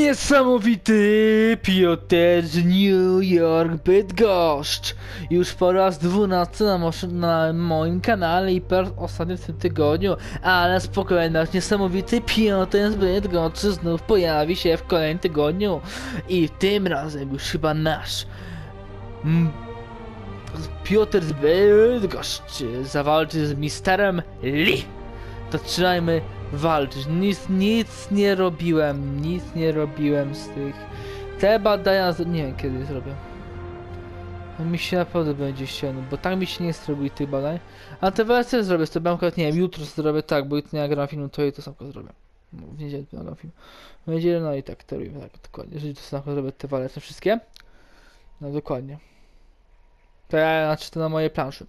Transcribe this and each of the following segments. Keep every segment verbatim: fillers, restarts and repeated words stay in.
Niesamowity Piotr z New York Bydgoszcz. Już po raz dwunasty na, na moim kanale i per ostatnim w tym tygodniu. Ale spokojnie, nasz niesamowity Piotr z Bydgoszczy znów pojawi się w kolejnym tygodniu. I tym razem już chyba nasz M Piotr z Bydgoszczy zawalczy z misterem Lee. To trzymajmy walczyć. Nic, nic nie robiłem, nic nie robiłem z tych. Te badania, nie wiem kiedy zrobię. Mi się naprawdę będzie ściągnął, bo tak mi się nie zrobi tych badań. A te wersje zrobię, to akurat nie wiem, jutro zrobię tak, bo jutro nie nagram filmu, to i to samo zrobię. No, w niedzielę nagram film. W niedzielę, no i tak, to robimy tak, dokładnie. Jeżeli to samo zrobię te wersje wszystkie. No dokładnie. To ja, znaczy to na mojej planszy.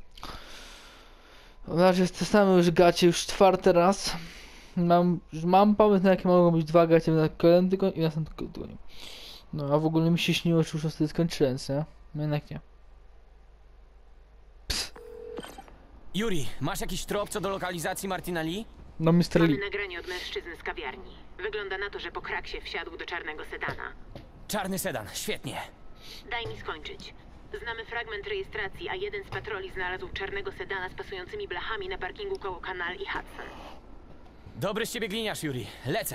W razie testamy już gacie już czwarty raz. Mam, mam pomysł na jakie mogą być dwa gacie na kolejnym tygodniu i na następnym tygodniu. No a w ogóle mi się śniło, że już wtedy skończyłem, nie? No jednak nie. Ps. Yuri, masz jakiś trop co do lokalizacji Martina Lee? No mister Lee. Mamy nagranie od mężczyzny z kawiarni. Wygląda na to, że po kraksie wsiadł do czarnego sedana. Czarny sedan, świetnie. Daj mi skończyć. Znamy fragment rejestracji, a jeden z patroli znalazł czarnego sedana z pasującymi blachami na parkingu koło Canal i Hudson. Dobry z ciebie gliniarz, Yuri. Lecę.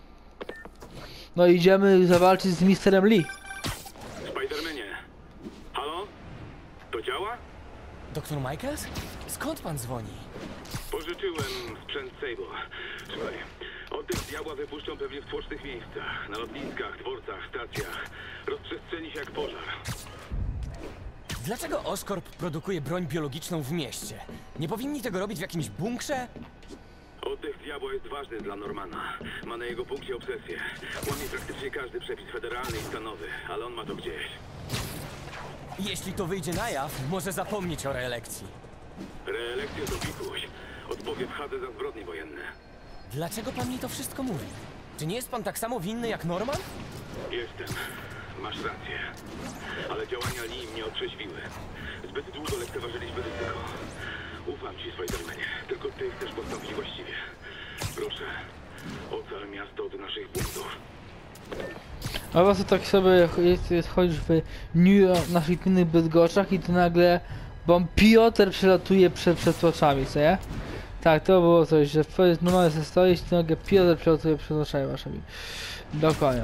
No idziemy zawalczyć z misterem Lee. Spidermanie. Halo? To działa? Doktor Michaels? Skąd pan dzwoni? Pożyczyłem sprzęt Sable. Słuchaj, oddech diabła wypuszczą pewnie w tłocznych miejscach. Na lotniskach, dworcach, stacjach. Rozprzestrzeni się jak pożar. Dlaczego Oscorp produkuje broń biologiczną w mieście? Nie powinni tego robić w jakimś bunkrze? Oddech diabła jest ważny dla Normana. Ma na jego punkcie obsesję. Łamie praktycznie każdy przepis federalny i stanowy, ale on ma to gdzieś. Jeśli to wyjdzie na jaw, może zapomnieć o reelekcji. Reelekcja to pikuś. Odpowie w Hadze za zbrodnie wojenne. Dlaczego pan mi to wszystko mówi? Czy nie jest pan tak samo winny jak Norman? Jestem. Masz rację. Ale działania Lee mnie otrzeźwiły. Zbyt długo lekceważyliśmy ryzyko. Ufam ci, Spidermanie. Tylko ty chcesz postąpić właściwie. Proszę, ocal miasto od naszych buntów. A właśnie tak sobie jest, jest chodzisz w New York, naszych innych Bydgoszczach i to nagle bo Piotr przelatuje przed, przed oczami, co nie? Tak, to było coś, że normalnie sobie stoisz i nagle Piotr przelatuje przed oczami waszymi. Dokładnie.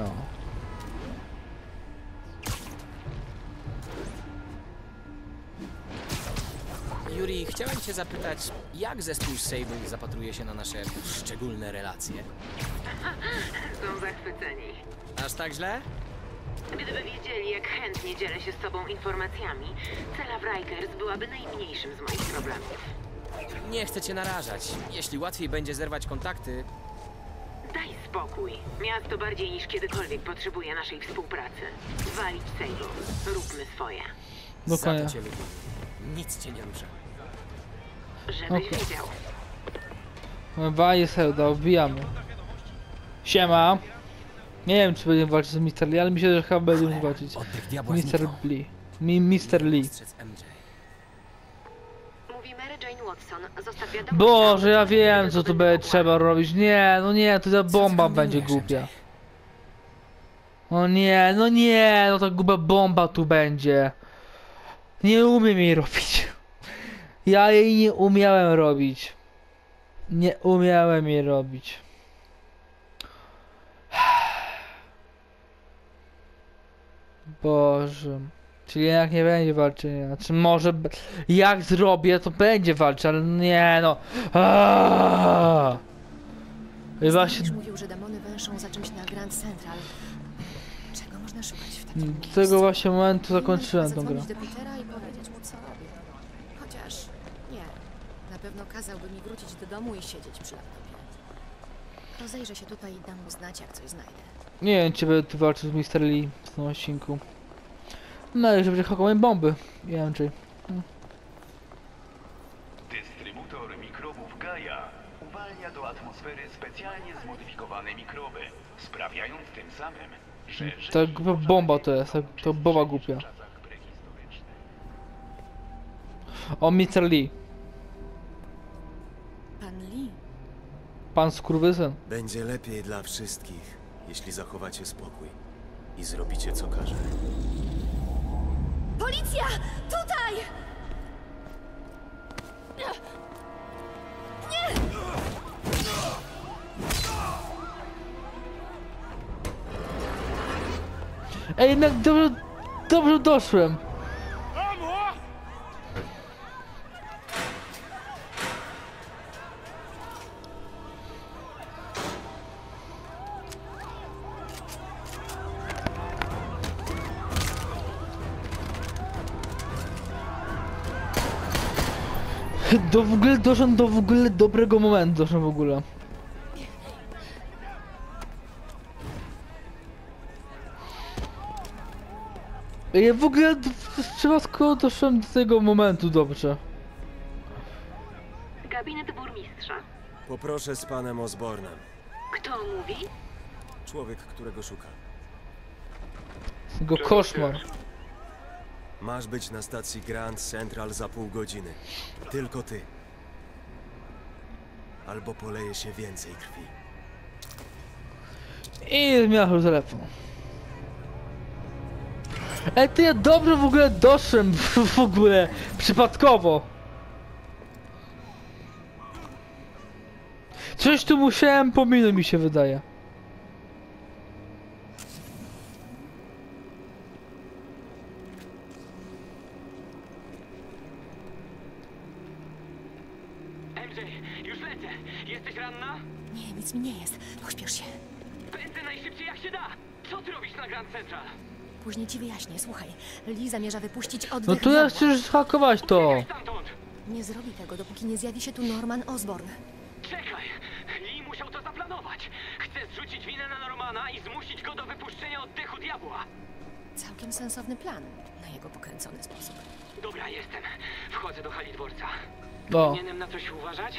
Yuri, chciałem cię zapytać, jak zespół Sable zapatruje się na nasze szczególne relacje? Są zachwyceni. Aż tak źle? Gdyby wiedzieli, jak chętnie dzielę się z tobą informacjami, cela w Rikers byłaby najmniejszym z moich problemów. Nie chcę cię narażać. Jeśli łatwiej będzie zerwać kontakty... Daj spokój. Miasto bardziej niż kiedykolwiek potrzebuje naszej współpracy. Walić Sable. Róbmy swoje. Dokładnie. Za to cię lubię. Nic cię nie rusza. Żebyś Okej. wiedział. Baje Selda, wbijamy. Siema. Nie wiem czy będziemy walczyć z mister Lee, ale myślę, że chyba będziemy walczyć. Oddech diabła mister zniknął. Lee. Mi, mister Lee. Ostrzec M J. Mówi Mary Jane Watson. Zostaw wiadomość. Boże, ja wiem co tu będzie trzeba robić. Nie, no nie, to ta bomba ty będzie kombinujesz, głupia. O nie, no nie, no ta głupia bomba tu będzie. Nie umiem jej robić. Ja jej nie umiałem robić. Nie umiałem jej robić. Boże. Czyli jednak nie będzie walczenia. Znaczy może b- jak zrobię to będzie walczyć, ale nie no. Aaaa! I właśnie Już mówił, że demony węszą za czymś na Grand Central. Czego można szukać w takim do tego właśnie momentu zakończyłem tą grę. Zadzwonić do Petera i powiedzieć mu, co robię. Chociaż nie. Na pewno kazałby mi wrócić do domu i siedzieć przy laptopie. Rozejrzę się tutaj i dam mu znać, jak coś znajdę. Nie wiem czy będę tu walczył z mister Lee w tym odcinku. No i że będzie hakować bomby. Nie wiem czy. Dystrybutor mikrobów Gaia uwalnia do atmosfery specjalnie zmodyfikowane mikroby, sprawiając tym samym, że Ta głupia bomba to jest, ta- to bomba głupia. O mister Lee. Pan Lee? Pan skurwysyn. Będzie lepiej dla wszystkich. jeśli zachowacie spokój i zrobicie co każe. Policja! Tutaj! Ej, jednak dobrze, dobrze doszłem. Do w ogóle doszedłem do w ogóle dobrego momentu, doszedłem w ogóle. Ja w ogóle w, w przypadku doszedłem do tego momentu dobrze. Gabinet burmistrza. Poproszę z panem Osbornem. Kto mówi? Człowiek, którego szuka. Jego koszmar. Masz być na stacji Grand Central za pół godziny. Tylko ty. Albo poleje się więcej krwi. I zmieniam telefon. Ej, to ja dobrze w ogóle doszłem, w ogóle, przypadkowo. Coś tu musiałem pominąć, mi się wydaje. M J, już lecę. Jesteś ranna? Nie, nic mi nie jest. Pośpiesz się. Pędzę najszybciej jak się da. Co ty robisz na Grand Central? Później ci wyjaśnię. Słuchaj, Lee zamierza wypuścić oddech No to ja diabła. chcę zhakować to. Stamtąd! Nie zrobi tego, dopóki nie zjawi się tu Norman Osborn. Czekaj! Lee musiał to zaplanować. Chcę zrzucić winę na Normana i zmusić go do wypuszczenia oddechu diabła. Całkiem sensowny plan na jego pokręcony sposób. Dobra, jestem. Wchodzę do hali dworca. O, Powinienem na coś uważać?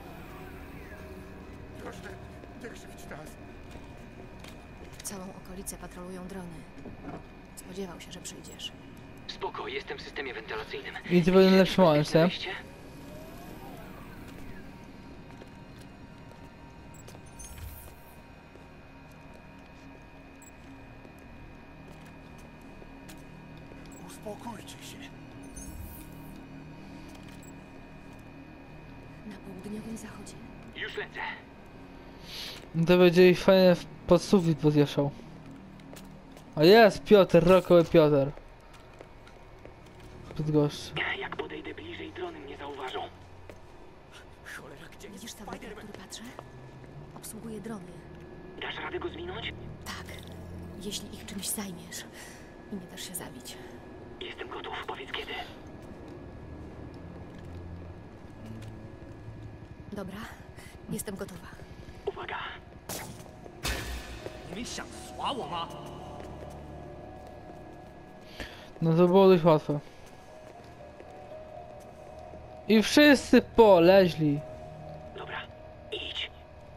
Całą okolicę patrolują drony. Spodziewał się, że przyjdziesz. Spoko, jestem w systemie wentylacyjnym. i to będzie lepszy moment, nie? Wyjście? Uspokójcie się. Na południowym zachodzie. Już lecę. To będzie ich fajnie pod sufit podwieszał. A jest Piotr, rokowy Piotr. Bydgoszcz. Jak podejdę bliżej, drony mnie zauważą. Cholera, gdzie Widzisz tabletę, który patrzę? Obsługuje drony. Dasz radę go zwinąć? Tak, jeśli ich czymś zajmiesz i nie dasz się zabić. Jestem gotów. Powiedz kiedy. Dobra, jestem gotowa. Uwaga. No to było dość łatwe. I wszyscy poleźli. Dobra, idź.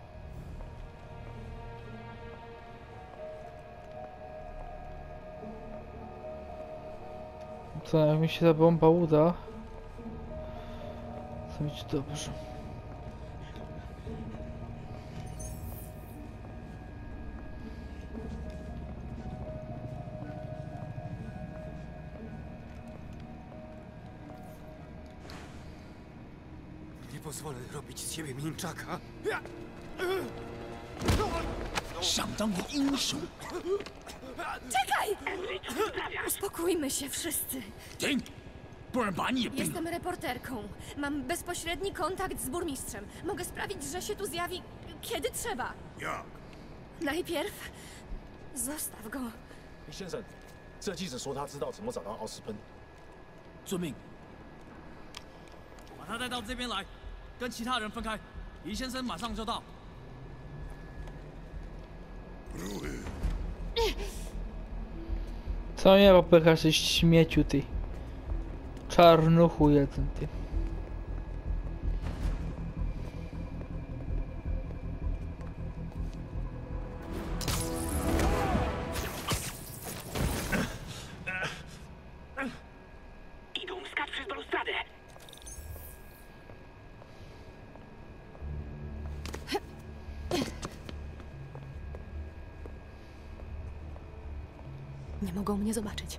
Co, jak mi się ta bomba uda, to będzie dobrze. Nie pozwolę robić z siebie mięczaka. Czekaj! Uspokójmy się wszyscy. Jestem reporterką. Mam bezpośredni kontakt z burmistrzem. Mogę sprawić, że się tu zjawi, kiedy trzeba. Jak? Najpierw zostaw go. 李先生，这记者说他知道怎么找到奥斯喷。遵命。把他带到这边来，跟其他人分开。李先生马上就到。 Co mnie popychasz, ty śmieciu, ty. Czarnuchu jeden, ty. Idą, skacz przez balustradę. Nie mogą mnie zobaczyć.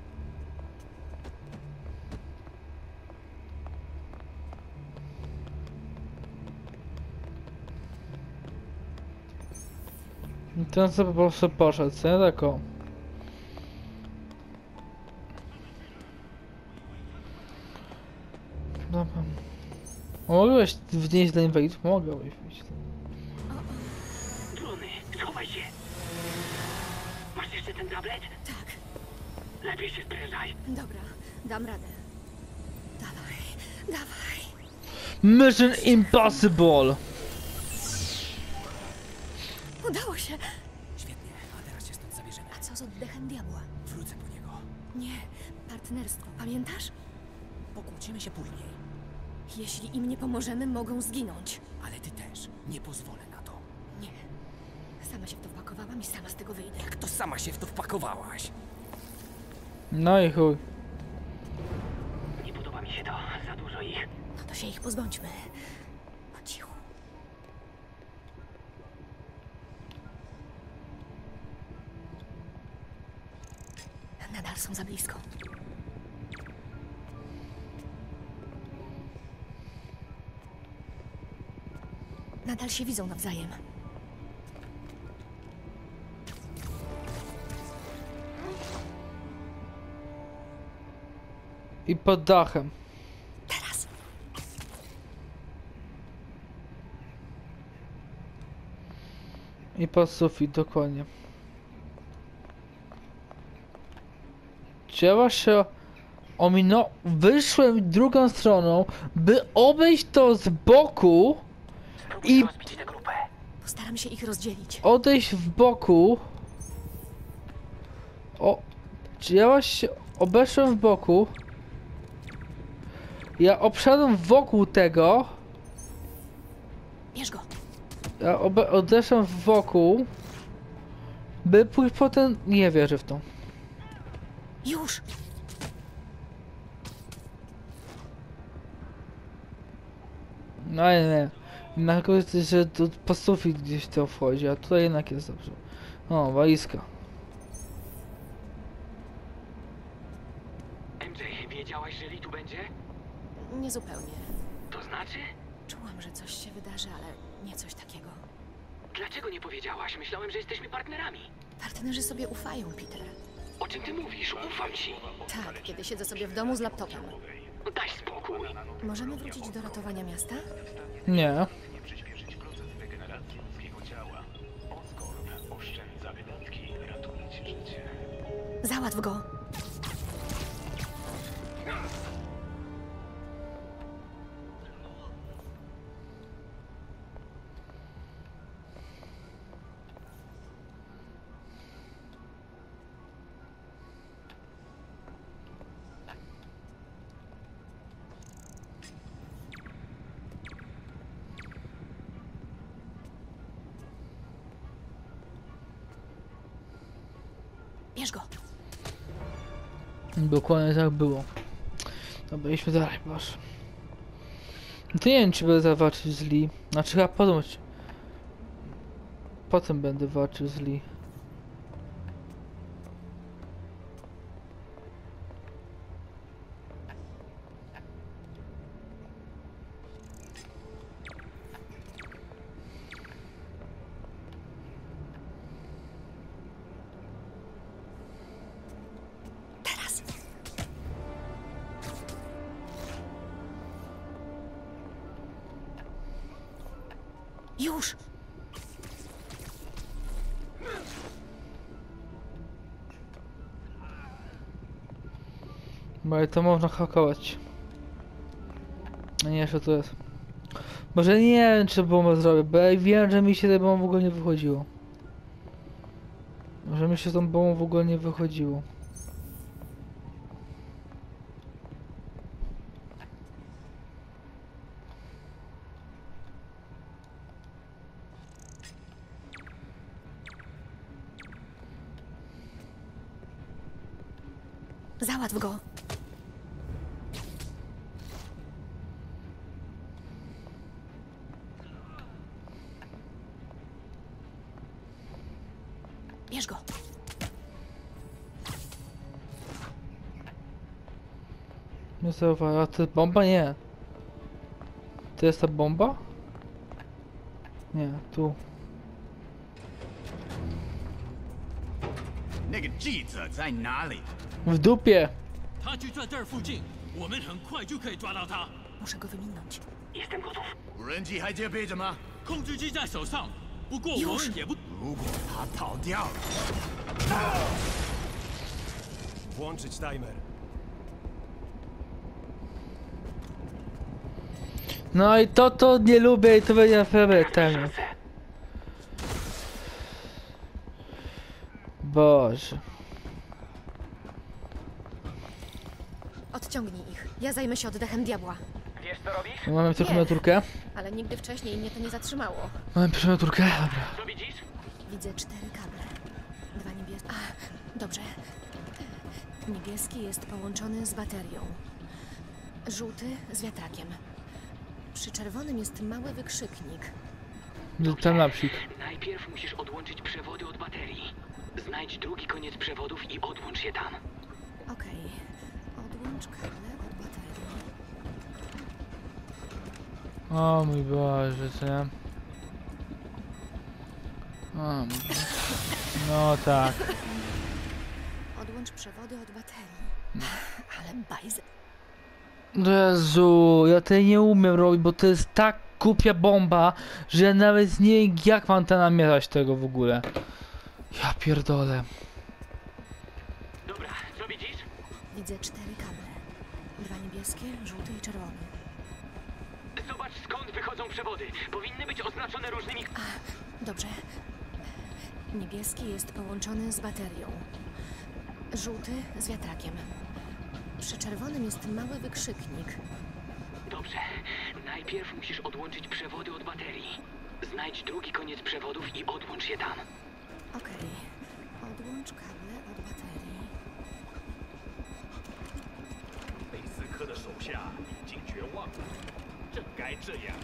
I ten sobie po prostu poszedł, co nie tak o. Dobra. Mogłeś wnieść dla inwalidów? Mogłeś wnieść. Drony, schowaj się! Masz jeszcze ten tablet? Tak, Lepiej się sprężaj. dobra, dam radę. Dawaj, dawaj. Mission Impossible! Udało się. Świetnie, a teraz się stąd zabierzemy. A co z oddechem diabła? Wrócę po niego. Nie, partnerstwo, pamiętasz? Pokłócimy się później, Jeśli im nie pomożemy, mogą zginąć. ale ty też. Nie pozwolę na to. Nie. Sama się w to wpakowałam i sama z tego wyjdę. Jak to sama się w to wpakowałaś? No i chuj. Nie podoba mi się to. Za dużo ich. No to się ich pozbądźmy. Po cichu. Nadal są za blisko. Nadal się widzą nawzajem. I pod dachem. Teraz. I pod sufit, dokładnie. Trzeba się ominąć. Wyszłem drugą stroną, by obejść to z boku i Rozbić tę grupę. Postaram się ich rozdzielić. odejść w boku. O, czy ja się obeszłem w boku? Ja obszedłem wokół tego. Bierz go. Ja obe odeszłem wokół, by pójść potem. Nie wierzę w to. Już. No nie, nie. Na kogoś, że to po sufit gdzieś to wchodzi, a tutaj jednak jest dobrze. O, walizka. M J, wiedziałaś, że Lee tu będzie? Niezupełnie. To znaczy? Czułam, że coś się wydarzy, ale nie coś takiego. Dlaczego nie powiedziałaś? Myślałem, że jesteśmy partnerami. Partnerzy sobie ufają, Peter. O czym ty mówisz? Ufam ci. Tak, kiedy siedzę sobie w domu z laptopem. Daj spokój. Możemy wrócić do ratowania miasta? Nie. Nie przyspieszyć proces degeneracji ludzkiego ciała. Oscorp oszczędza wydatki, ratuje ci życie. Załatw go. Bierz go. Dokładnie tak było. Dobra, idźmy dalej, proszę. To nie wiem, czy będę walczyć z Lee. Znaczy chyba potem. Potem będę walczył z Lee. Teraz. Już. Bo to można hakować. No nie, co to jest. Może nie wiem, czy bombę zrobię, bo ja wiem, że mi się ta bomba w ogóle nie wychodziło. Że mi się tą bombą w ogóle nie wychodziło. Załatw go. Bierz go. Nie zauważyłem, a to jest bomba? Nie. To jest ta bomba? Nie, tu. 那个记者在哪里？ W dupie! 他就在这儿附近，我们很快就可以抓到他。 Muszę go wyminąć. Jestem gotów. 无人机还戒备着吗？ 控制机在手上，不过我们也不…… 如果他逃掉了， Włączyć timer. No i to to nie lubię i to będzie naprawdę ten. Boże. Odciągnij ich. Ja zajmę się oddechem diabła. Wiesz co robisz? Mamy Nie. terminaturkę. Ale nigdy wcześniej mnie to nie zatrzymało. Mamy terminaturkę, dobra. Co widzisz? Widzę cztery kable. Dwa niebieskie. A, dobrze. Niebieski jest połączony z baterią. Żółty z wiatrakiem. Przy czerwonym jest mały wykrzyknik. Ten napsik. Najpierw musisz odłączyć przewody od baterii. Znajdź drugi koniec przewodów i odłącz je tam. Okej. Odłącz kable od baterii. O mój Boże, co nie? O mój Boże. No tak. Odłącz przewody od baterii. Ale bajze. Jezu, ja tej nie umiem robić, bo to jest tak głupia bomba, że ja nawet nie wiem jak mam to namierzać tego w ogóle. Ja pierdolę. Dobra, co widzisz? Widzę cztery kable. Dwa niebieskie, żółty i czerwony. Zobacz skąd wychodzą przewody. Powinny być oznaczone różnymi... Dobrze. Niebieski jest połączony z baterią. Żółty z wiatrakiem. Przy czerwonym jest mały wykrzyknik. Dobrze. Najpierw musisz odłączyć przewody od baterii. Znajdź drugi koniec przewodów i odłącz je tam. Okej. Odłącz kable od baterii. 贝斯科的手下已经绝望了，正该这样。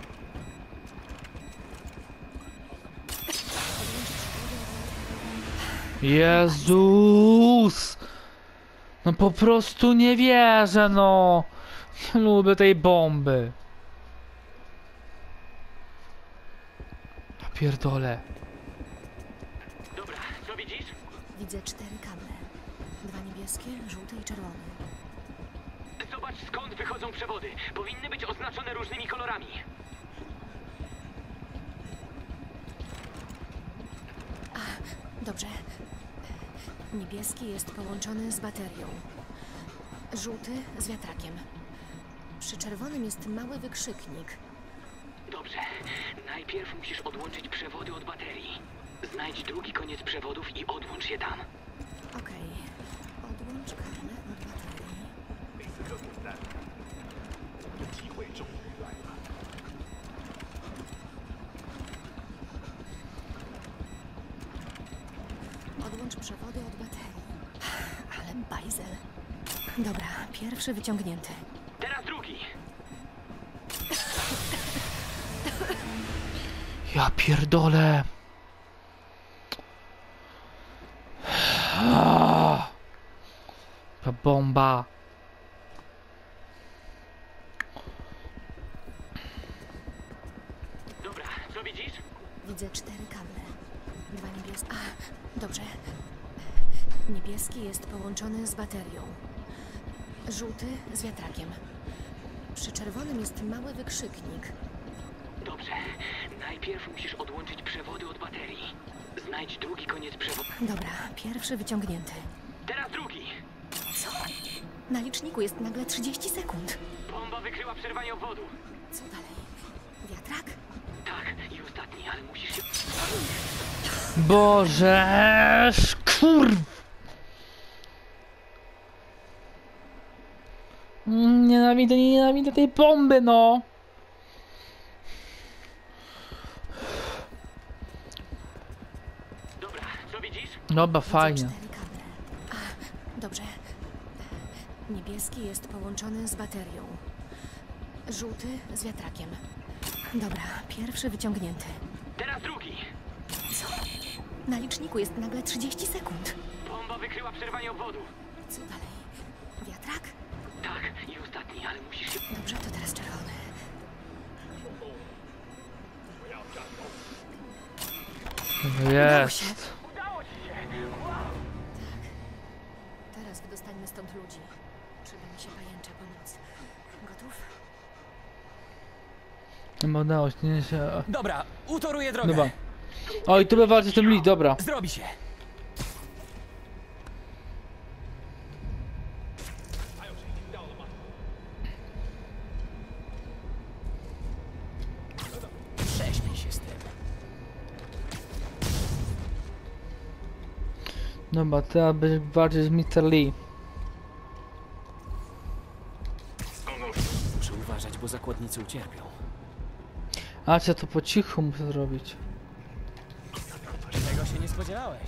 Jezus! No po prostu nie wierzę, no! Nie lubię tej bomby. Ja pierdolę. Dobra, co widzisz? Widzę cztery kable. Dwa niebieskie, żółty i czerwony. Zobacz skąd wychodzą przewody. Powinny być oznaczone różnymi kolorami. Dobrze. Niebieski jest połączony z baterią. Żółty z wiatrakiem. Przy czerwonym jest mały wykrzyknik. Dobrze. Najpierw musisz odłączyć przewody od baterii. Znajdź drugi koniec przewodów i odłącz je tam. Okej. Odłącz kable od baterii. 贝斯科滚蛋！机会终于来了。 Odłącz przewody od baterii. Ale bajzel. Dobra, pierwszy wyciągnięty. Teraz drugi. Ja pierdolę. Ah. Ta bomba. Dobra, co widzisz? Widzę cztery kable. Dwa niebieskie. A, dobrze. Niebieski jest połączony z baterią. Żółty z wiatrakiem. Przy czerwonym jest mały wykrzyknik. Dobrze. Najpierw musisz odłączyć przewody od baterii. Znajdź drugi koniec przewodu. Dobra, pierwszy wyciągnięty. Teraz drugi. Co? Na liczniku jest nagle trzydzieści sekund. Bomba wykryła przerwanie obwodu. Co dalej? Wiatrak? Tak, i ostatni, ale musisz się... Boże, kurw. Nienawidzę, nienawidzę tej bomby, no. Dobra, co widzisz? Dobra, fajnie. Widzę cztery kable. A, dobrze. Niebieski jest połączony z baterią. Żółty z wiatrakiem. Dobra, pierwszy wyciągnięty. Teraz drugi. Co? Na liczniku jest nagle trzydzieści sekund. Bomba wykryła przerwanie obwodu. Co dalej? Wiatrak? Tak, I ostatni, ale musisz się... Dobrze, to teraz czerwony. Jest. Teraz wydostańmy stąd ludzi. Przyda mi się pajęcza pomoc. Gotów? Nie udało się, nie się. Dobra, utoruję drogę. Dobra. Oj, tu walczy z tym Lee, dobra. Zrobi się. Prześpij się z tym. Dobra, teraz być bardziej z mister Lee. Muszę uważać, bo zakładnicy ucierpią. A co to po cichu muszę zrobić? Tego się nie spodziewałeś.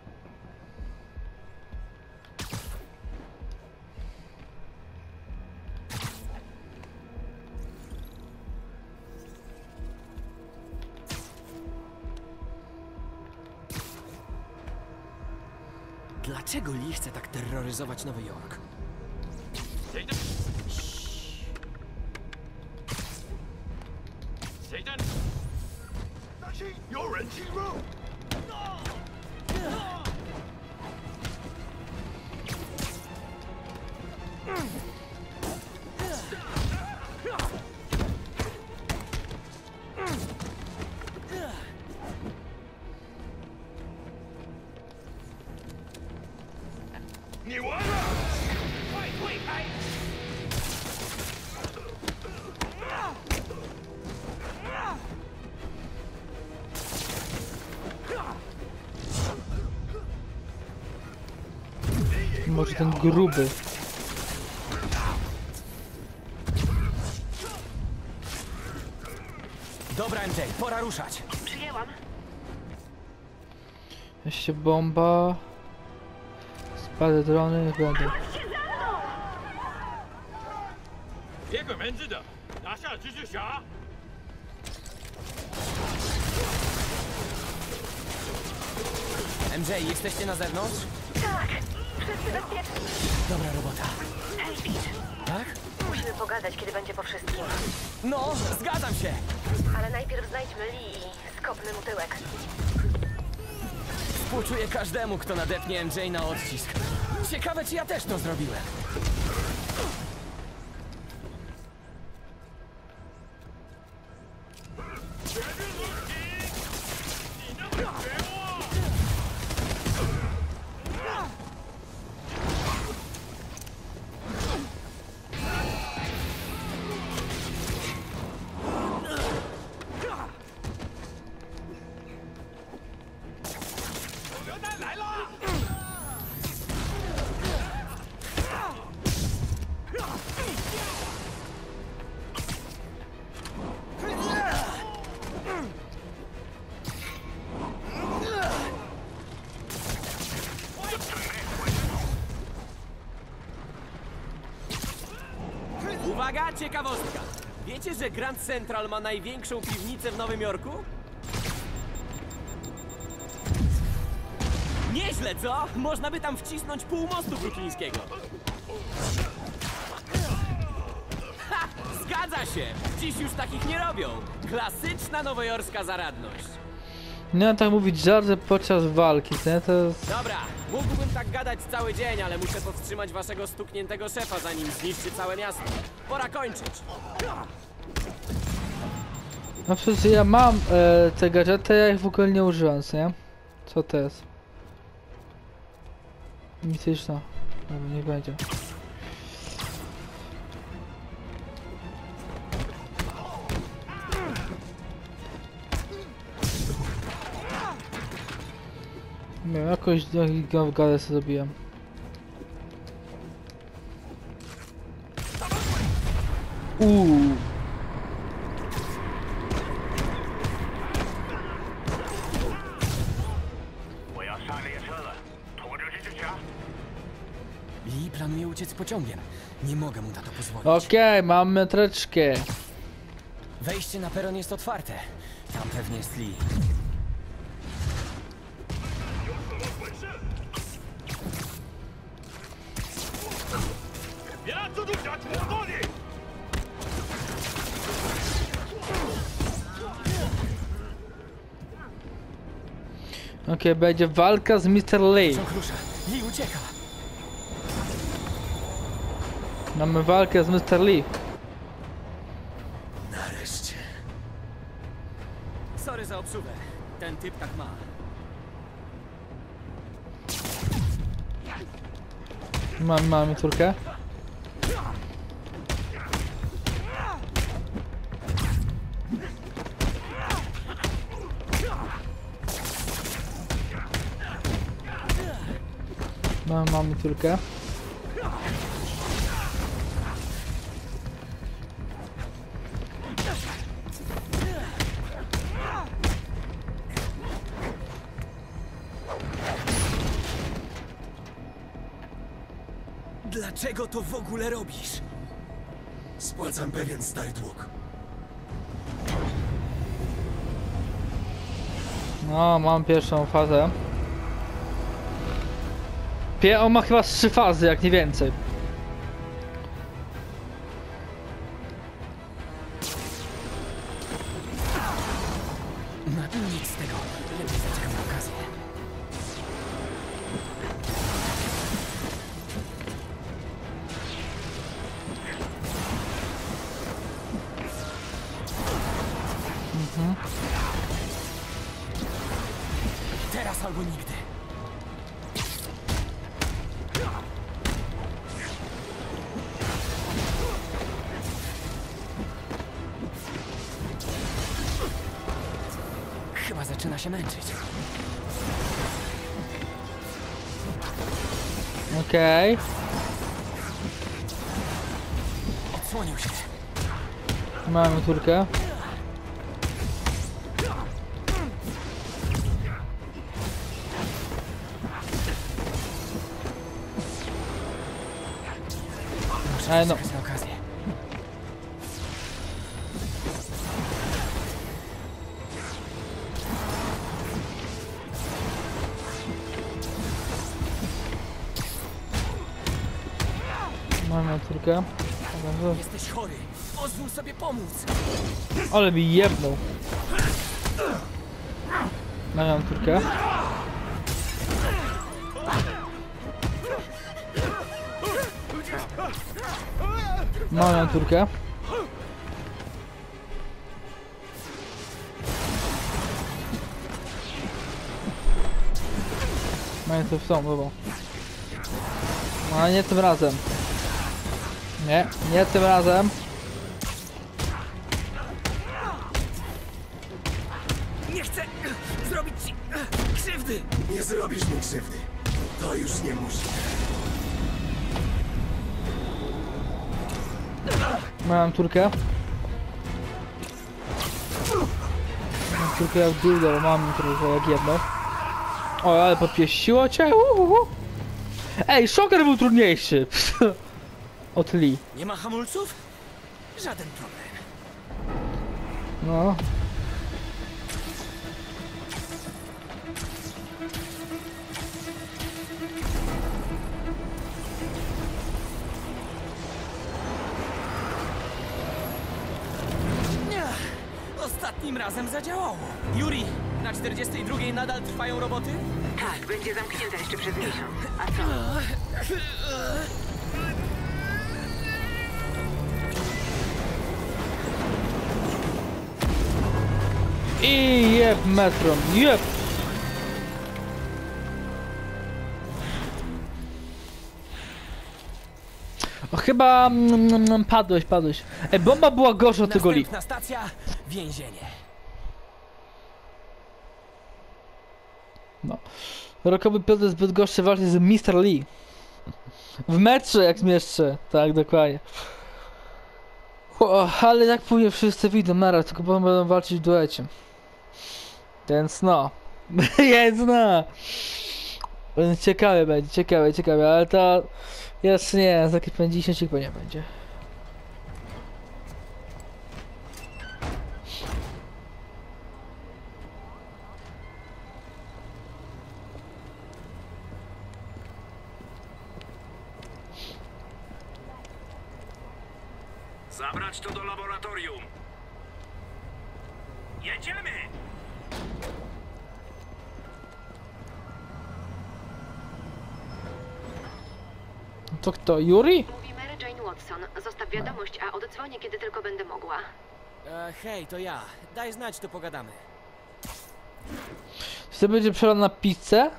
Dlaczego Lee chce tak terroryzować Nowy Jork? Może ten gruby. Dobra, M J, pora ruszać. Przyjęłam. Jeszcze bomba. Spady drony, będę. 别鬼门子的，拿下蜘蛛侠！ M J, jesteście na zewnątrz? Tak, wszyscy bezpieczni. Dobra robota. Hej, Peach, Tak? musimy pogadać, kiedy będzie po wszystkim. No, zgadzam się. Ale najpierw znajdźmy Lee i skopmy mu tyłek. Współczuję każdemu, kto nadepnie M J na odcisk. Ciekawe, czy ja też to zrobiłem. Uwaga, ciekawostka! Wiecie, że Grand Central ma największą piwnicę w Nowym Jorku? Nieźle, co? Można by tam wcisnąć pół mostu bruklińskiego. Ha! Zgadza się! Dziś już takich nie robią. Klasyczna nowojorska zaradność. Nie mam tak mówić żarty podczas walki, nie? To jest... Dobra, mógłbym tak gadać cały dzień, ale muszę powstrzymać waszego stukniętego szefa, zanim zniszczy całe miasto. Pora kończyć. No przecież ja mam e, te gadżety, ja ich w ogóle nie używam, nie? Co to jest? Mityczna. Dobra, niech będzie. Nie wiem, jakoś w gadę sobie zrobiłem. Uuu. Lee planuje uciec pociągiem. Nie mogę mu na to pozwolić. Okej, okay, mamy treczkę. Wejście na peron jest otwarte. Tam pewnie jest Lee. Okej, będzie walka z mister Lee. Ciąg rusza. Lee ucieka. Mamy walkę z mister Lee. Nareszcie. Sorry za obsługę. Ten typ tak ma. Mamy, mamy córkę. Mamy, mamy córkę. Dlaczego to w ogóle robisz? Spłacam pewien stary dług. No, mam pierwszą fazę. Pie on ma chyba trzy fazy, jak nie więcej. No nic z tego. Lepiej zaczekam na okazję. Mhm. Teraz albo nigdy. Chyba zaczyna się męczyć. Okej. Odsłonił się. Mamy córkę. Muszę Ej, no. zaczekać na okazję. Mamy córkę. Jesteś chory. Pozwól sobie pomóc. Ale mi jebnął. Mamy córkę. Mamy córkę. Mamy to w tą, dobra. No ale nie tym razem. Nie, nie tym razem. Nie chcę zrobić ci krzywdy. Nie zrobisz mi krzywdy. To już nie musi. Mam córkę. Mam córkę jak dildo, mam córkę jak jedno. O, ale podpieściło cię. Uhuhu. Ej, Shocker był trudniejszy. Od Lee. Nie ma hamulców? Żaden problem. No. Nie. Ostatnim razem zadziałało. Yuri, na czterdziestej drugiej nadal trwają roboty? Tak, będzie zamknięta jeszcze przez miesiąc. A co? I jeb metron, jeb! O, chyba mm, mm, padłeś, padłeś. Ej, bomba była gorsza od tego Lee. Następna stacja, więzienie. No. Rokowy Piotr jest zbyt gorszy walczy z mister Lee. W metrze jak zmieszczę. Tak, dokładnie. O, ale jak później wszyscy widzą naraz, tylko potem będą walczyć w duecie. Więc no. Więc no. Więc ciekawe będzie, ciekawe, ciekawe, ale to jeszcze nie, za jakieś pięćdziesiąt chyba nie będzie. Zabrać to do laboratorium. Jedziemy! To kto? Yuri? Mówi Mary Jane Watson. Zostaw wiadomość, a oddzwonię, kiedy tylko będę mogła. E, hej, to ja. Daj znać, to pogadamy. Czy to będzie przelot na pizzę?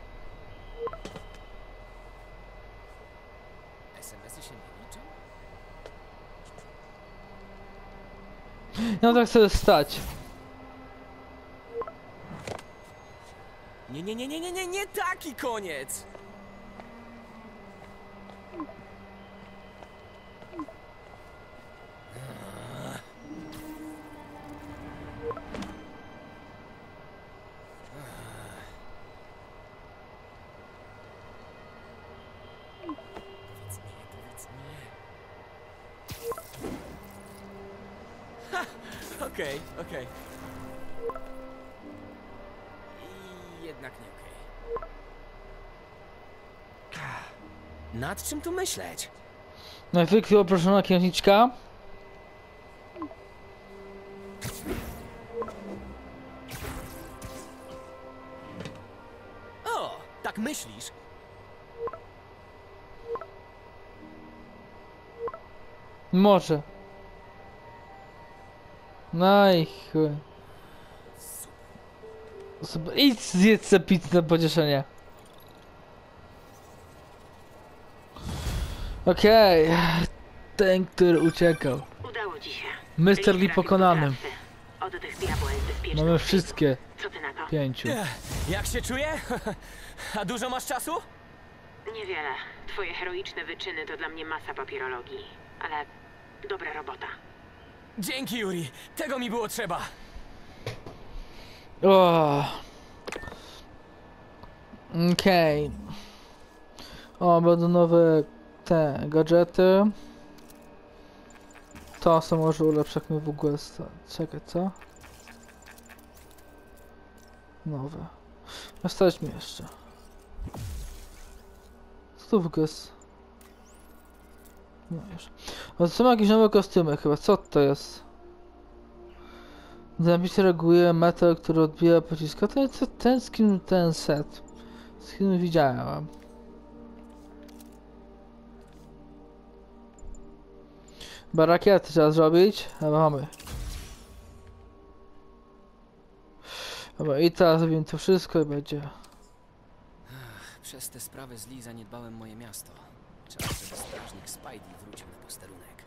es em esy się nie liczą? No tak sobie stać. Nie, nie, nie, nie, nie, nie, nie taki koniec! Powiedz nie, powiedz nie. Ha! Okej, okej. I jednak nie okej. Nad czym tu myśleć? Najwykwiej oproszona księżniczka. O, tak myślisz? Może. No i chuj. Super. Idź zjedz sobie pizzę na pocieszenie. Okej. Okay. Ten, który uciekał. Udało ci się. mister Lee Trafił do pokonany. trasy. Oddech diabła jest bezpieczny. Mamy wszystkie. Co ty na to? Pięciu. Jak się czuję? A dużo masz czasu? Niewiele. Twoje heroiczne wyczyny to dla mnie masa papierologii. Ale dobra robota. Dzięki, Yuri. Tego mi było trzeba. O. Okej. Okay. O, będą nowe te gadżety. To co może ulepszyć mi w ogóle. Czekaj, co? Nowe. Stać mi jeszcze. Co to w ogóle jest? No już. A są jakieś nowe kostiumy chyba. Co to jest? Zabicie reaguje metal, który odbija pociska. To jest ten skin, ten set. Skin widziałem. Chyba rakiety trzeba zrobić. Chyba mamy. Dobra, i teraz zrobimy to wszystko i będzie. Ach, przez te sprawy z Lee zaniedbałem moje miasto. Czas, żeby strażnik Spidey wrócił na posterunek.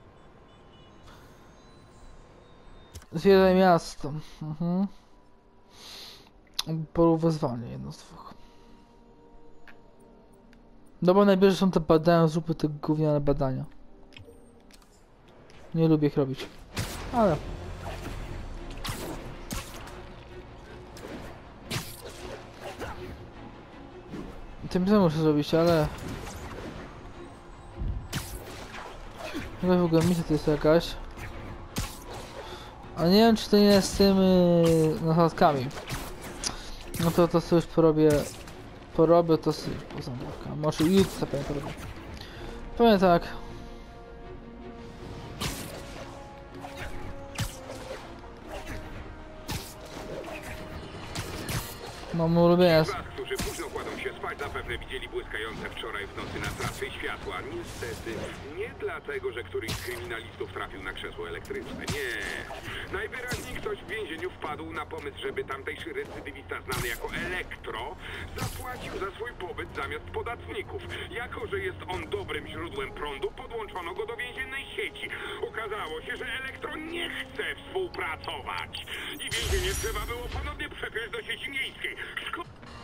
Zwiedzaj miasto. Mhm. Polu wezwanie, jedno z dwóch. Dobra, najbierze są te badania, zróbmy te gówniane badania. Nie lubię ich robić. Ale... Tym samym muszę zrobić, ale... Chyba w ogóle misja to jest jakaś. A nie wiem, czy to nie jest z tymi notatkami. No to to sobie już porobię. Porobię to sobie poza marka. Może jutro pewnie porobię. Powiem tak. Mam ulubienie. Ci z was, którzy późno kładą się spać, zapewne widzieli błyskające wczoraj w nocy na trasy światła. Niestety, nie dlatego, że któryś z kryminalistów trafił na krzesło elektryczne. Nie. Najwyraźniej ktoś w więzieniu wpadł na pomysł, żeby tamtejszy recydywista znany jako Elektro zapłacił za swój pobyt zamiast podatników. Jako że jest on dobrym źródłem prądu, podłączono go do więziennej sieci. Okazało się, że Elektro nie chce współpracować. I więzienie trzeba było ponownie przepiąć do sieci miejskiej. Szko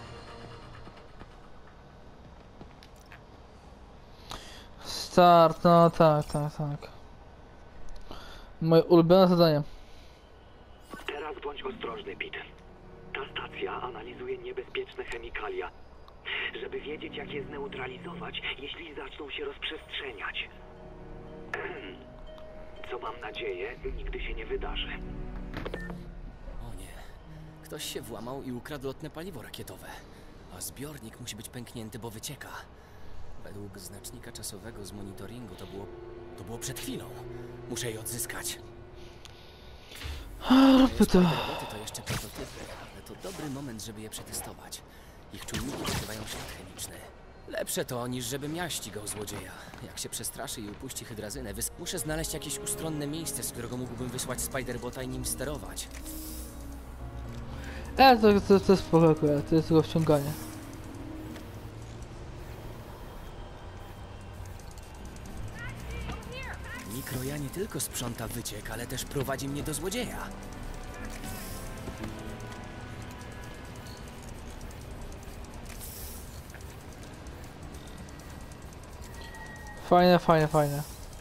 Start, no tak, tak, tak. Moje ulubione zadanie. Teraz bądź ostrożny, Pete. Ta stacja analizuje niebezpieczne chemikalia, żeby wiedzieć, jak je zneutralizować, jeśli zaczną się rozprzestrzeniać. Co mam nadzieję, nigdy się nie wydarzy. O nie. Ktoś się włamał i ukradł lotne paliwo rakietowe. A zbiornik musi być pęknięty, bo wycieka. Według znacznika czasowego z monitoringu to było... to było przed chwilą. Muszę je odzyskać. Róbmy to. Roboty to jeszcze prototypy, ale to dobry moment, żeby je przetestować. Ich czujniki wykrywają ślad chemiczny. Lepsze to, niż żebym ja ścigał złodzieja. Jak się przestraszy i upuści hydrazynę, wys... muszę znaleźć jakieś ustronne miejsce, z którego mógłbym wysłać Spiderbota i nim sterować. E, to, to, to jest spoko akurat, to jest tylko wciąganie. Mikroja nie tylko sprząta wyciek, ale też prowadzi mnie do złodzieja. Fajne, fajne, fajne.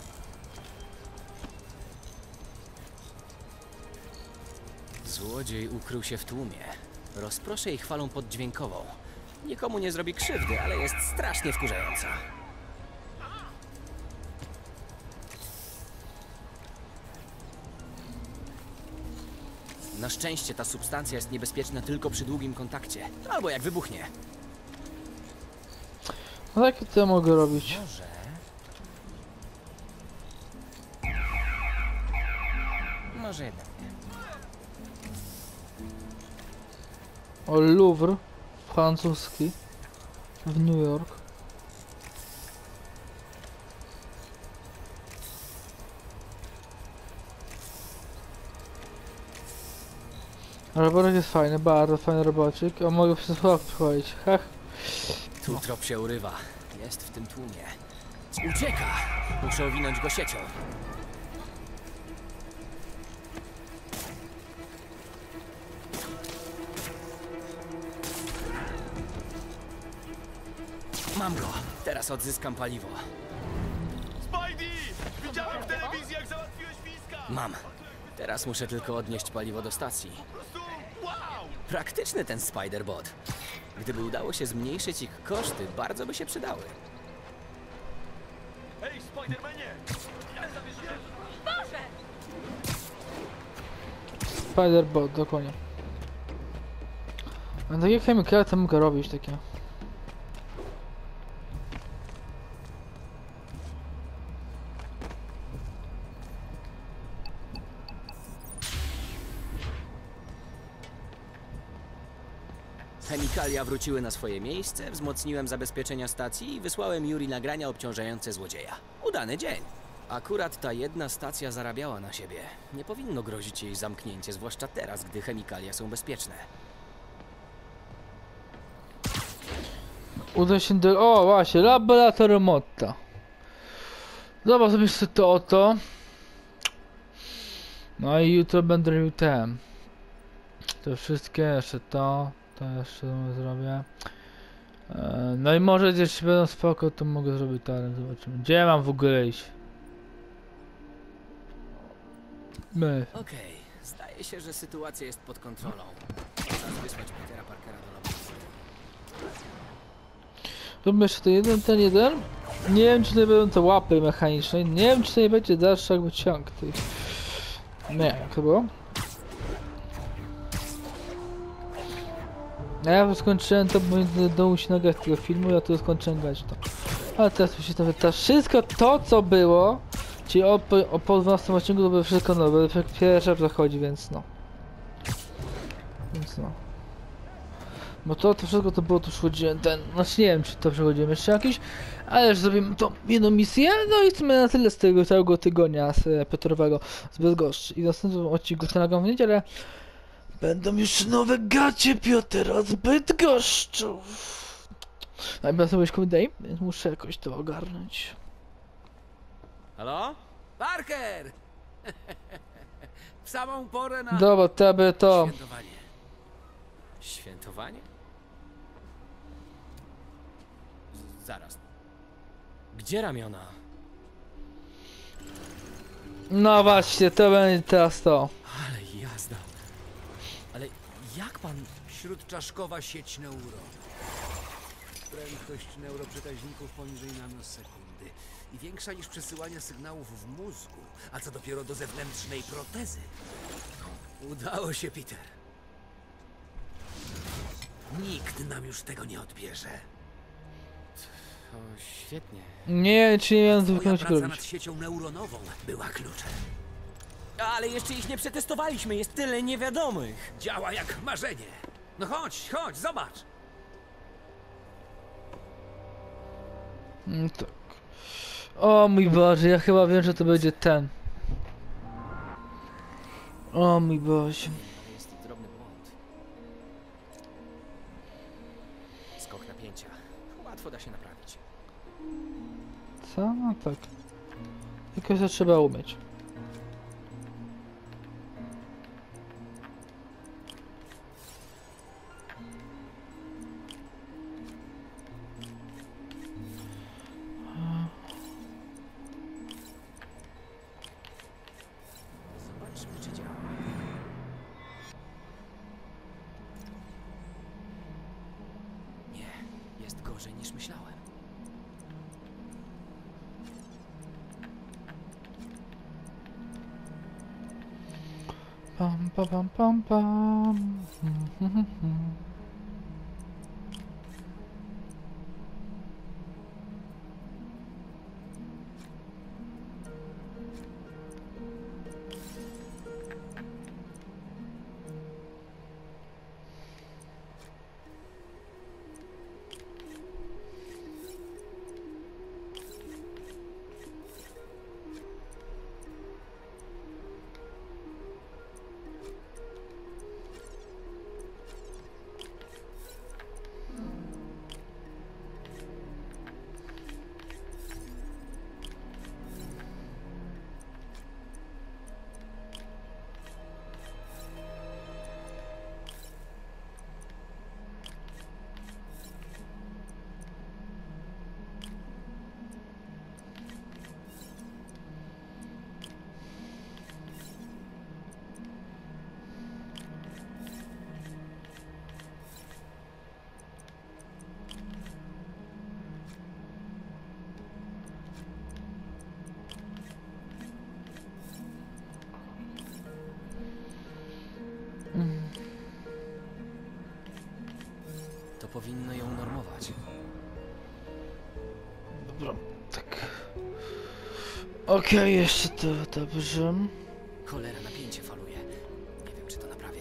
Złodziej ukrył się w tłumie. Rozproszę ich falą poddźwiękową. Nikomu nie zrobi krzywdy, ale jest strasznie wkurzająca. Na szczęście ta substancja jest niebezpieczna tylko przy długim kontakcie. Albo jak wybuchnie. No tak to ja mogę robić. Może... Może jednak nie. O, Louvre francuski w New York. Roboczek jest fajny, bardzo fajny robocik. A mogę przez chłop przychodzić. Hach. Tu trop się urywa. Jest w tym tłumie. Ucieka! Muszę owinąć go siecią. Mam go. Teraz odzyskam paliwo. Spidey! Widziałem w telewizji, jak załatwiłeś miska! Mam. Teraz muszę tylko odnieść paliwo do stacji. Po prostu wow! Praktyczny ten Spiderbot. Gdyby udało się zmniejszyć ich koszty, bardzo by się przydały. Hej, Spidermanie! Ja zabierzę... Spiderbot, dokładnie. A takie chemikalia to mogę robić takie. Chemikalia wróciły na swoje miejsce, wzmocniłem zabezpieczenia stacji i wysłałem Yuri nagrania obciążające złodzieja. Udany dzień. Akurat ta jedna stacja zarabiała na siebie. Nie powinno grozić jej zamknięcie, zwłaszcza teraz, gdy chemikalia są bezpieczne. Uda się do... O, właśnie, laboratorium Motta. Zobacz sobie jeszcze to oto. No i jutro będę robił ten. To wszystkie, jeszcze to. To jeszcze zrobię. E, no i może gdzieś będą spoko, to mogę zrobić talent, zobaczymy. Gdzie mam w ogóle iść? My. Okej, okay. Zdaje się, że sytuacja jest pod kontrolą. Czas wysłać Petera Parkera do laboratorium. Róbmy jeszcze ten jeden, ten jeden. Nie wiem, czy to będą te łapy mechaniczne. Nie wiem, czy to nie będzie dalszy jakby ciąg tych. Nie, jak to było? A ja skończyłem to, bo nie dało się nagrać tego filmu, ja tu skończyłem grać to. Ale teraz mi się to wyta. Wszystko to, co było, czyli o, o po dwunastym odcinku, to było wszystko nowe. Pierwszy raz zachodzi, więc no. Więc no. Bo to, to wszystko to było, to przechodziłem ten, znaczy nie wiem, czy to przechodziłem jeszcze jakiś, ale już zrobimy tą jedną misję, no i chcemy na tyle z tego całego tygodnia z Piotrowego, z Bydgoszczy. I w następnym odcinku chcę nagrać w niedzielę. Będą już nowe gacie Piotra z Bydgoszczu. A ja będę sobie komedii, więc muszę jakoś to ogarnąć. Halo? Parker! W samą porę na... Dobra, tebe to... Świętowanie. Świętowanie? Z zaraz. Gdzie ramiona? No właśnie, to będzie teraz to. Ale jazda. Ale jak pan... Śródczaszkowa sieć neuro. Prędkość neuroprzekaźników poniżej nanosekundy i większa niż przesyłanie sygnałów w mózgu, a co dopiero do zewnętrznej protezy. Udało się, Peter. Nikt nam już tego nie odbierze. To świetnie. Nie wiem, czy nie wiem, co Twoja wykonać praca robić. nad siecią neuronową była kluczem. Ale jeszcze ich nie przetestowaliśmy, jest tyle niewiadomych. Działa jak marzenie. No chodź, chodź, zobacz. Mm, tak. O mój Boże, ja chyba wiem, że to będzie ten. O mój Boże. To jest drobny błąd. Skok napięcia. Łatwo da się naprawić. Co? No tak. Tylko to trzeba umieć. Zobaczmy, czy działa. Nie, jest gorzej niż myślałem. Pam, pam, pam, pam, pam. To powinno ją normować. Dobra, tak. Okej, okay, jeszcze to dobrze. Cholera, napięcie faluje. Nie wiem, czy to naprawię.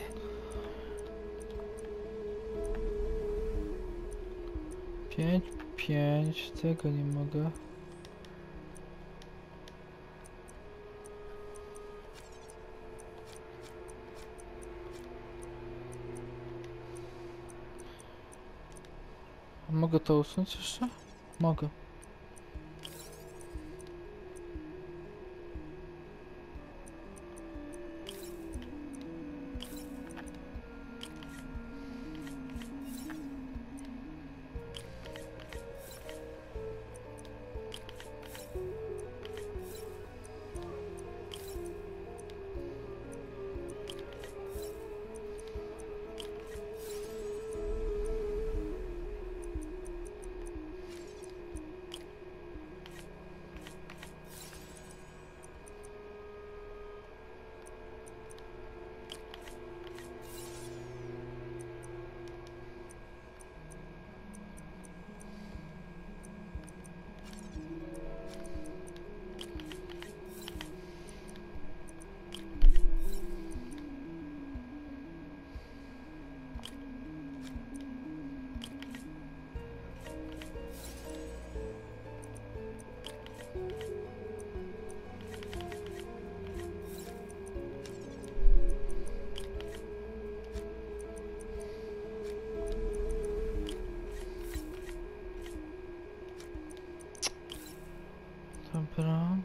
Pięć, pięć, tego nie mogę. Mogę to usunąć jeszcze? Mogę. Dobra.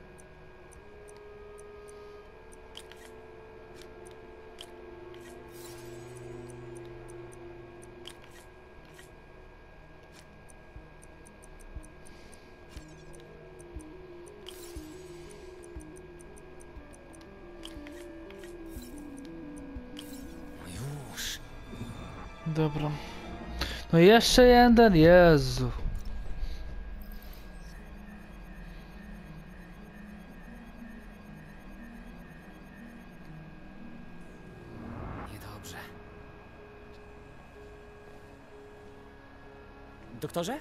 No już. Dobra. No jeszcze jeden, Jezu. Niedobrze. Doktorze?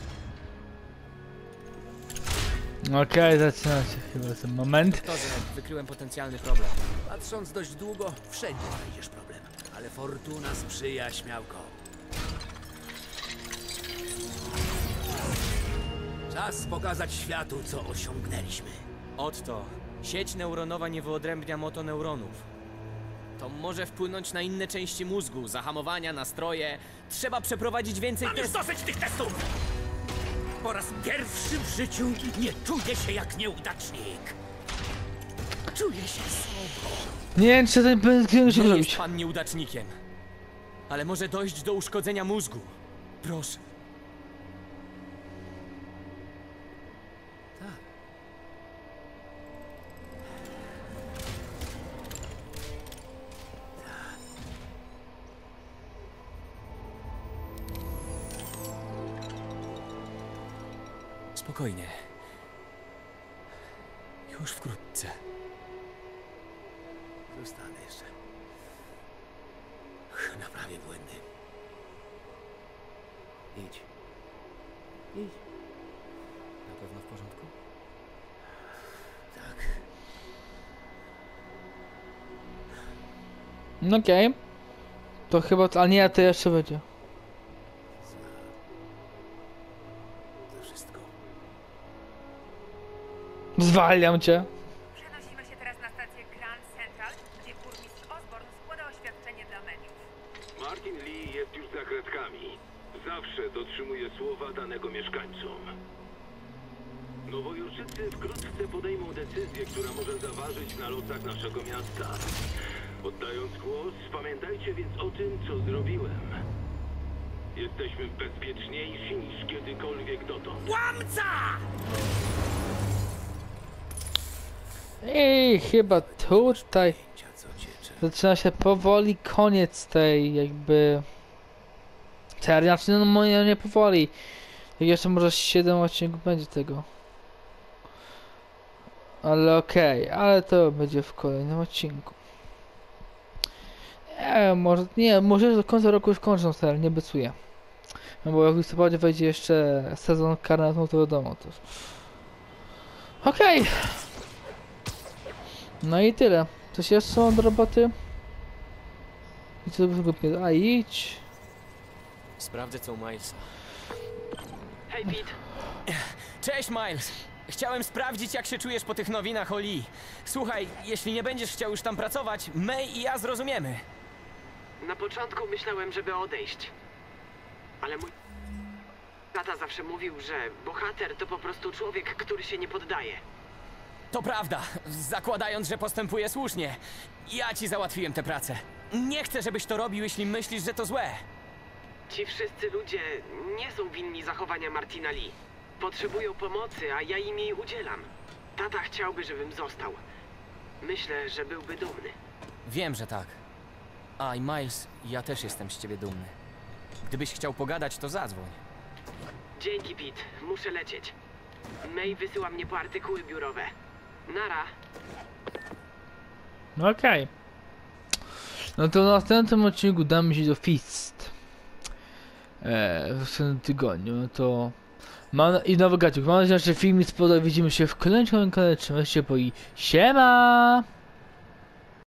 Okej, okay, zaczyna się chyba ten moment. Doktorze, wykryłem potencjalny problem. Patrząc dość długo, wszędzie znajdziesz problem. Ale fortuna sprzyja, śmiałko. Czas pokazać światu, co osiągnęliśmy. Otto, sieć neuronowa nie wyodrębnia motoneuronów. To może wpłynąć na inne części mózgu, zahamowania, nastroje. Trzeba przeprowadzić więcej Mam już testów. dosyć tych testów! Po raz pierwszy w życiu nie czuję się jak nieudacznik. Czuję się sobą. Nie wiem, czy ten będzie Nie zrobić. jest pan nieudacznikiem. Ale może dojść do uszkodzenia mózgu. Proszę. Tak. Spokojnie. Już wkrótce. Zostanę jeszcze. Naprawię błędy. Idź. Idź. Na pewno w porządku? Tak. No okej. Okay. To chyba... A nie, to jeszcze będzie. Za wszystko. Zwalniam cię. Przenosimy się teraz na stację Grand Central, gdzie burmistrz Osborn składa oświadczenie dla mediów. Martin Lee jest już za kratkami. Zawsze dotrzymuje słowa danego mieszkańcom. Nowojorczycy wkrótce podejmą decyzję, która może zaważyć na losach naszego miasta. Oddając głos, pamiętajcie więc o tym, co zrobiłem. Jesteśmy bezpieczniejsi niż kiedykolwiek dotąd. Łamca! I chyba tutaj Co ciecze. zaczyna się powoli koniec tej jakby serii, znaczy no moje nie powoli. Jak jeszcze może siedem odcinków będzie tego. Ale okej, okay, ale to będzie w kolejnym odcinku. Nie, może nie, może do końca roku już kończą serię, nie obiecuję. No bo jak w listopadzie wejdzie jeszcze sezon karny, no to wiadomo też. Okej. Okay. No i tyle. Coś jeszcze są do roboty? I co by... A idź. Sprawdzę co u Milesa. Hej, Pete. Cześć, Miles. Chciałem sprawdzić, jak się czujesz po tych nowinach o Lee. Słuchaj, jeśli nie będziesz chciał już tam pracować, May i ja zrozumiemy. Na początku myślałem, żeby odejść. Ale mój tata zawsze mówił, że bohater to po prostu człowiek, który się nie poddaje. To prawda, zakładając, że postępuje słusznie. Ja ci załatwiłem tę pracę. Nie chcę, żebyś to robił, jeśli myślisz, że to złe. Ci wszyscy ludzie nie są winni zachowania Martina Lee. Potrzebują pomocy, a ja im jej udzielam. Tata chciałby, żebym został. Myślę, że byłby dumny. Wiem, że tak. A i Miles, ja też jestem z ciebie dumny. Gdybyś chciał pogadać, to zadzwoń. Dzięki, Pete. Muszę lecieć. May wysyła mnie po artykuły biurowe. Nara. No okej. Okay. No to w następnym odcinku damy się do Fist. Eee, w następnym tygodniu. No to... Mam... I nowy gaciuk. Mam nadzieję, że film mi spodobał. Widzimy się w kolejnym kanale. Trzymajcie się, bo i siema!